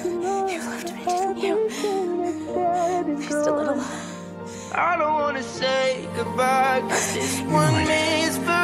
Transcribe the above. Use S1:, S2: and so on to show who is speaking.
S1: You loved me, didn't you? Just a little.
S2: I don't wanna say goodbye, 'cause this one means forever.